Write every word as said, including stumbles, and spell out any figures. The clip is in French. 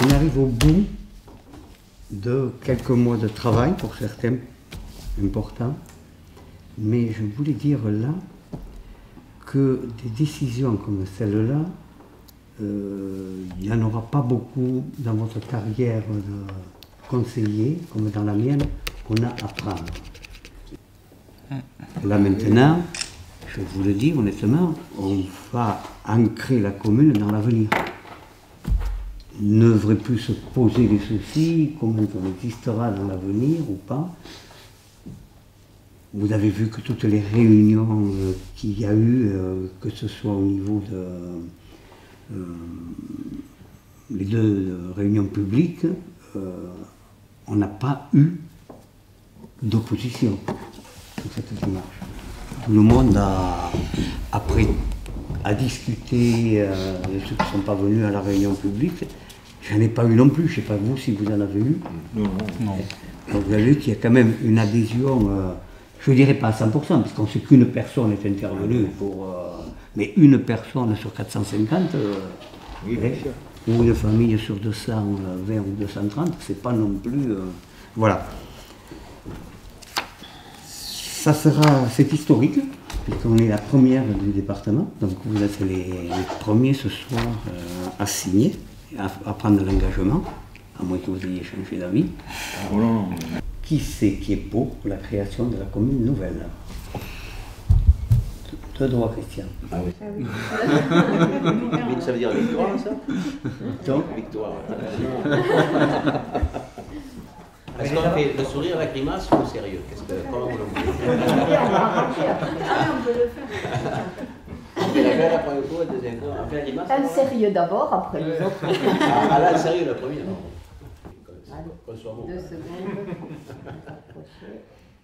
On arrive au bout de quelques mois de travail, pour certains, importants. Mais je voulais dire là que des décisions comme celle-là, euh, il n'y en aura pas beaucoup dans votre carrière de conseiller, comme dans la mienne, qu'on a à prendre. Là maintenant, je vous le dis honnêtement, on va ancrer la commune dans l'avenir. Ne devrait plus se poser des soucis, comment on existera dans l'avenir ou pas. Vous avez vu que toutes les réunions euh, qu'il y a eu, euh, que ce soit au niveau de euh, les deux réunions publiques, euh, on n'a pas eu d'opposition sur cette démarche. Tout le monde a, après, a discuté, euh, ceux qui ne sont pas venus à la réunion publique. J'en ai pas eu non plus, je ne sais pas vous si vous en avez eu. Non, non. non. Donc vous avez vu qu'il y a quand même une adhésion, euh, je ne dirais pas à cent pour cent, parce qu'on sait qu'une personne est intervenue, pour, euh, mais une personne sur quatre cent cinquante, euh, oui, bien sûr. Ou une famille sur deux cent vingt ou deux cent trente, c'est pas non plus... Euh, voilà. Ça sera, c'est historique, puisqu'on est la première du département, donc vous êtes les, les premiers ce soir euh, à signer, à, à prendre l'engagement, à moins que vous ayez changé d'avis. Oh non, non. Qui c'est qui est pour la création de la commune nouvelle? De droit, Christian. Ah oui. Ça veut dire victoire, ça? Donc, victoire. Est-ce qu'on fait le sourire, la grimace ou le sérieux? Qu'est-ce que, comment vous le voulez? On peut le faire. On fait la gueule après le coup, le deuxième coup. On fait la grimace? Un sérieux d'abord, après les autres. Ah là, le sérieux, le premier, non. Allez, deux secondes.